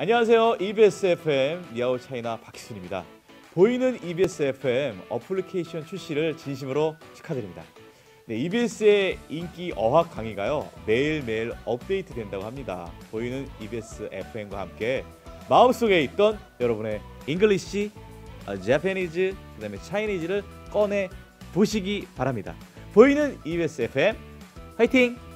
안녕하세요. EBS FM 니아오 차이나 박희순입니다. 보이는 EBS FM 어플리케이션 출시를 진심으로 축하드립니다. 네, EBS의 인기 어학 강의가요 매일매일 업데이트 된다고 합니다. 보이는 EBS FM과 함께 마음속에 있던 여러분의 잉글리시, 재패니즈, 그다음에 차이니즈를 꺼내 보시기 바랍니다. 보이는 EBS FM 화이팅!